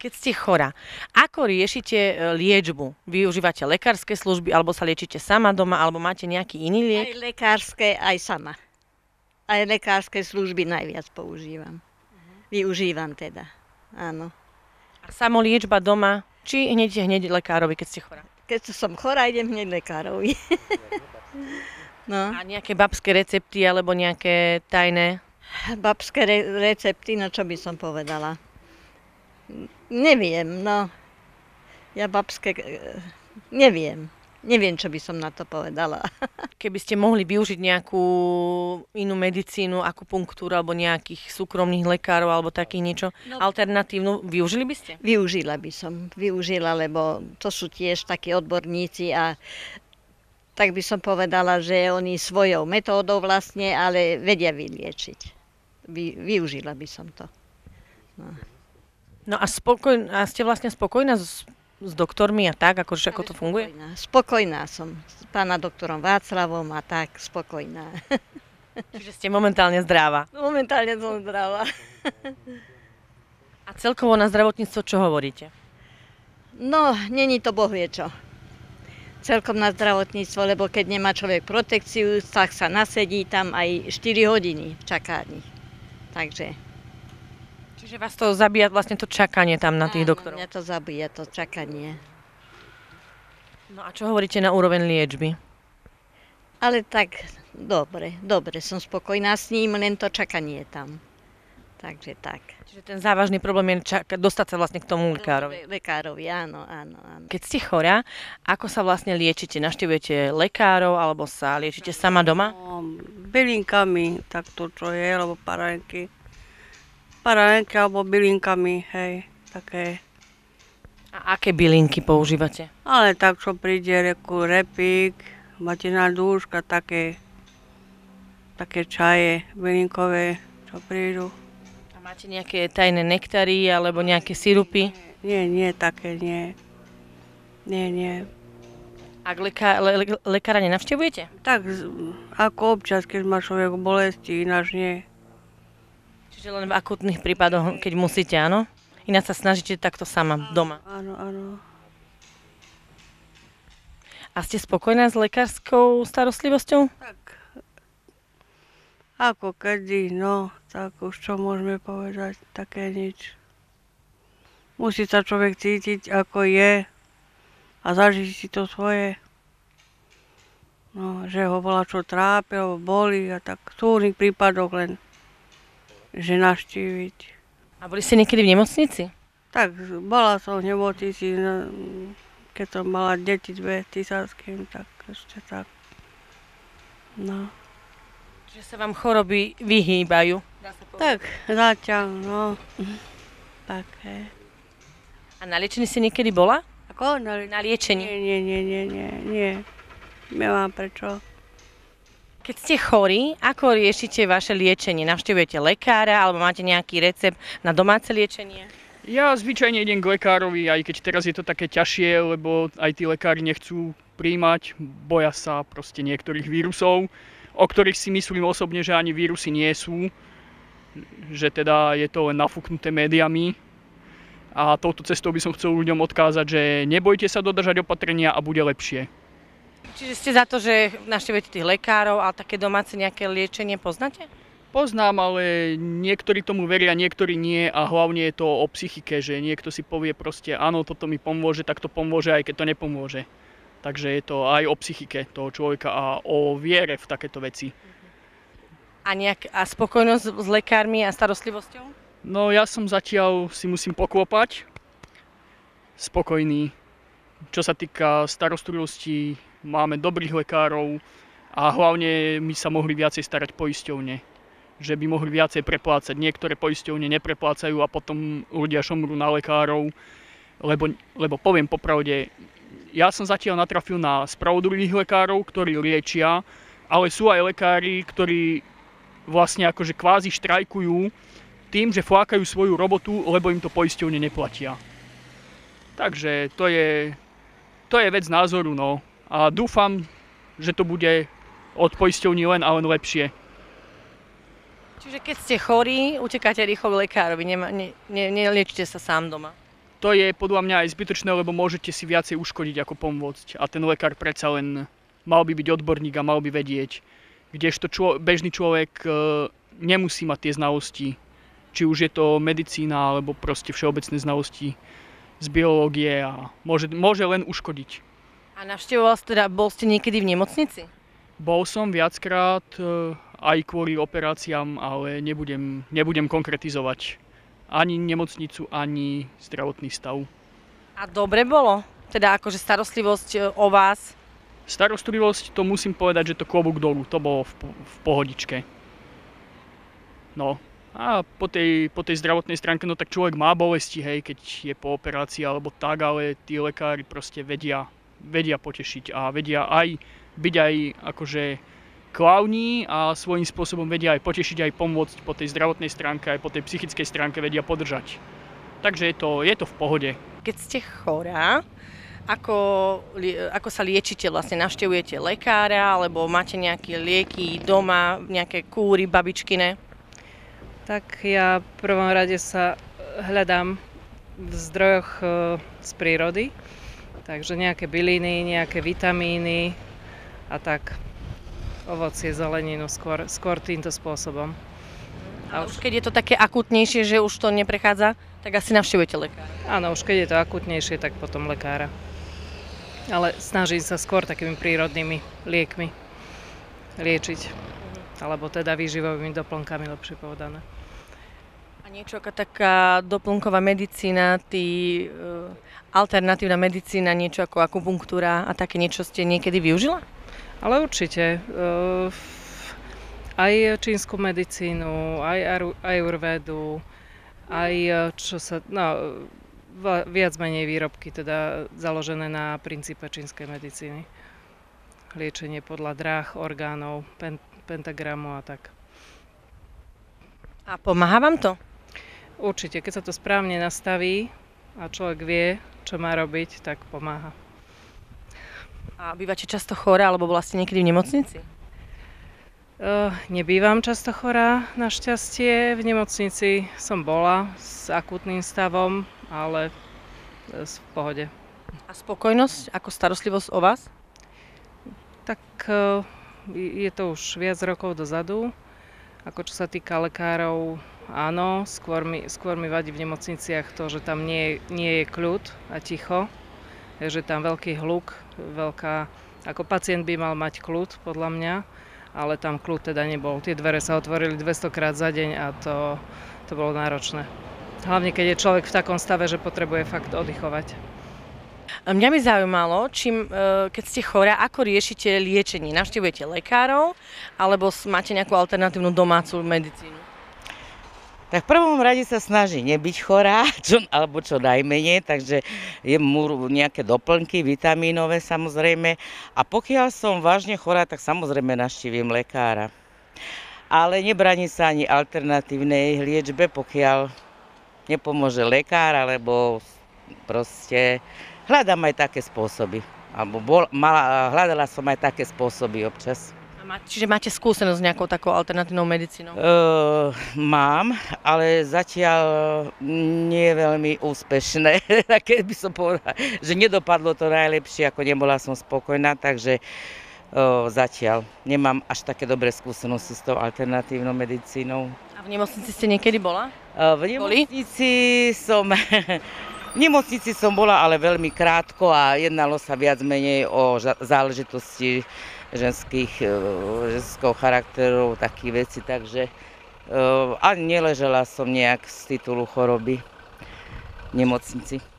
Keď ste chorá, ako riešite liečbu? Využívate lekárske služby, alebo sa liečite sama doma, alebo máte nejaký iný liek? Aj lekárske, aj sama. Aj lekárske služby najviac používam. Využívam teda, áno. A samoliečba doma, či hneď lekárovi, keď ste chorá? Keď som chorá, idem hneď lekárovi. No. A nejaké babské recepty, alebo nejaké tajné? Babské recepty, no čo by som povedala? Neviem, no. Ja babské... Neviem. Neviem, čo by som na to povedala. Keby ste mohli využiť nejakú inú medicínu, akupunktúru, alebo nejakých súkromných lekárov, alebo takých niečo alternatívnu, využili by ste? Využila by som. Využila, lebo to sú tiež takí odborníci a tak by som povedala, že oni svojou metódou vlastne, ale vedia vyliečiť. Využila by som to. No a ste vlastne spokojná s doktormi a tak, ako to funguje? Spokojná som s pána doktorom Václavom a tak spokojná. Čiže ste momentálne zdravá? Momentálne som zdravá. A celkovo na zdravotníctvo čo hovoríte? No, není to bohvie čo. Celkom na zdravotníctvo, lebo keď nemá človek protekciu, tak sa nasedí tam aj 4 hodiny v čakárni. Takže... Čiže vás to zabíja vlastne to čakanie tam na tých doktorov? Mňa to zabíja, to čakanie. No a čo hovoríte na úroveň liečby? Ale tak, dobre, som spokojná s ním, len to čakanie je tam. Takže tak. Čiže ten závažný problém je dostať sa vlastne k tomu lekárovi? Lekárovi, áno. Keď ste chorá, ako sa vlastne liečite? Navštevujete lekárov, alebo sa liečite sama doma? Bylinkami, tak to čo je, alebo parenky. Parenky alebo bylinkami, hej, také. A aké bylinky používate? Ale tak, čo príde, repík, matená dúška, také čaje bylinkové, čo prídu. A máte nejaké tajné nektary alebo nejaké sirupy? Nie, také nie. Nie. A lekára nenavštevujete? Tak, ako občas, keď má človek bolesti, ináč nie. Čiže len v akutných prípadoch, keď musíte, áno? Ináč sa snažíte takto sama, doma. Áno. A ste spokojná s lekárskou starostlivosťou? Tak, ako kedy, no, tak už čo môžeme povedať, také nič. Musí sa človek cítiť, ako je a zažiť si to svoje. No, že ho bola čo trápi, alebo boli a tak v súrnych prípadoch len, že navštíviť. A boli ste niekedy v nemocnici? Tak, bola som v nemocnici, keď som mala deti 2 Tisárskym, tak ešte tak. No. Čiže sa vám choroby vyhýbajú? Tak, zatiaľ, no. Tak, hej. A na liečení si niekedy bola? Ako? Na liečení? Nie. Nemám prečo. Keď ste chorí, ako riešite vaše liečenie? Navštevujete lekára alebo máte nejaký recept na domáce liečenie? Ja zvyčajne idem k lekárovi, aj keď teraz je to také ťažšie, lebo aj tí lekári nechcú prijímať, boja sa proste niektorých vírusov, o ktorých si myslím osobne, že ani vírusy nie sú, že teda je to len nafúknuté médiami. A touto cestou by som chcel ľuďom odkázať, že nebojte sa dodržať opatrenia a bude lepšie. Čiže ste za to, že navštevujete tých lekárov, ale také domáce nejaké liečenie poznáte? Poznám, ale niektorí tomu veria, niektorí nie a hlavne je to o psychike, že niekto si povie proste áno, toto mi pomôže, tak to pomôže, aj keď to nepomôže. Takže je to aj o psychike toho človeka a o viere v takéto veci. A spokojnosť s lekármi a starostlivosťou? No ja som zatiaľ si musím poklopať. Spokojný. Čo sa týka starostlivosti, máme dobrých lekárov a hlavne my sa mohli viacej starať poisťovne. Že by mohli viacej preplácať. Niektoré poisťovne nepreplácajú a potom ľudia šomrú na lekárov. Lebo poviem popravde, ja som zatiaľ natrafil na spravodlivých lekárov, ktorí liečia, ale sú aj lekári, ktorí vlastne akože kvázi štrajkujú tým, že flákajú svoju robotu, lebo im to poisťovne neplatia. Takže to je vec názoru, no. A dúfam, že to bude od poisťovní len a len lepšie. Čiže keď ste chorí, utekáte rýchlo k lekárovi, neliečite sa sám doma? to je podľa mňa aj zbytočné, lebo môžete si viacej uškodiť ako pomôcť. A ten lekár predsa len mal by byť odborník a mal by vedieť, kdežto bežný človek nemusí mať tie znalosti. Či už je to medicína, alebo proste všeobecné znalosti z biológie a môže len uškodiť. A navštevoval ste, bol ste niekedy v nemocnici? Bol som viackrát aj kvôli operáciám, ale nebudem konkretizovať ani nemocnicu, ani zdravotný stav. A dobre bolo? Teda akože starostlivosť o vás? Starostlivosť, to musím povedať, že to klobúk dolu, to bolo v pohodičke. No a po tej zdravotnej stránke, no tak človek má bolesti, hej, keď je po operácii alebo tak, ale tí lekári proste vedia potešiť a vedia aj byť aj akože klauni a svojím spôsobom vedia aj potešiť, aj pomôcť po tej zdravotnej stránke, aj po tej psychickej stránke vedia podržať. Takže je to v pohode. Keď ste chorá, ako sa liečite? Vlastne navštevujete lekára, alebo máte nejaké lieky doma, nejaké kúry babičkine? Tak ja v prvom rade sa hľadám v zdrojoch z prírody, takže nejaké byliny, nejaké vitamíny a tak ovocie, zeleninu skôr týmto spôsobom. A už keď je to také akutnejšie, že už to neprechádza, tak asi navštevujete lekára? Áno, už keď je to akutnejšie, tak potom lekára. Ale snažím sa skôr takými prírodnými liekmi liečiť. Alebo teda výživovými doplnkami, lepšie povedané. A niečo ako taká doplnková medicína, alternatívna medicína, niečo ako akupunktúra a také niečo ste niekedy využila? Ale určite. Aj čínsku medicínu, aj ajurvédu, aj viac menej výrobky, teda založené na princípe čínskej medicíny. Liečenie podľa dráh, orgánov, pentagramu a tak. A pomáha vám to? Určite, keď sa to správne nastaví a človek vie, čo má robiť, tak pomáha. A bývate často chorá, alebo bola ste niekedy v nemocnici? Nebývam často chorá, našťastie. V nemocnici som bola s akútnym stavom, ale v pohode. A spokojnosť ako starostlivosť o vás? Tak je to už viac rokov dozadu. Ako čo sa týka lekárov, áno, skôr mi vadí v nemocniciach to, že tam nie je kľud a ticho. Je tam veľký hluk, ako pacient by mal mať kľud, podľa mňa, ale tam kľud teda nebol. Tie dvere sa otvorili 200 krát za deň a to bolo náročné. Hlavne, keď je človek v takom stave, že potrebuje fakt oddychovať. Mňa by zaujímalo, keď ste chorá, ako riešite liečenie? Navštevujete lekárov, alebo máte nejakú alternatívnu domácu medicínu? Tak v prvom rade sa snaží nebyť chorá, alebo čo najmenej, takže jem nejaké doplnky, vitamínové samozrejme. A pokiaľ som vážne chorá, tak samozrejme navštívim lekára. Ale nebraní sa ani alternatívnej liečbe, pokiaľ nepomôže lekár, alebo proste hľadám aj také spôsoby. Hľadala som aj také spôsoby občas. Čiže máte skúsenosť s nejakou takou alternatívnou medicínou? Mám, ale zatiaľ nie je veľmi úspešné. Keď by som povedala, že nedopadlo to najlepšie, ako nebola som spokojná, takže zatiaľ nemám až také dobré skúsenosti s tou alternatívnou medicínou. A v nemocnici ste niekedy bola? V nemocnici som bola, ale veľmi krátko a jednalo sa viac menej o záležitosti ženského charakteru, takých vecí, takže ani neležela som nejak z titulu choroby v nemocnici.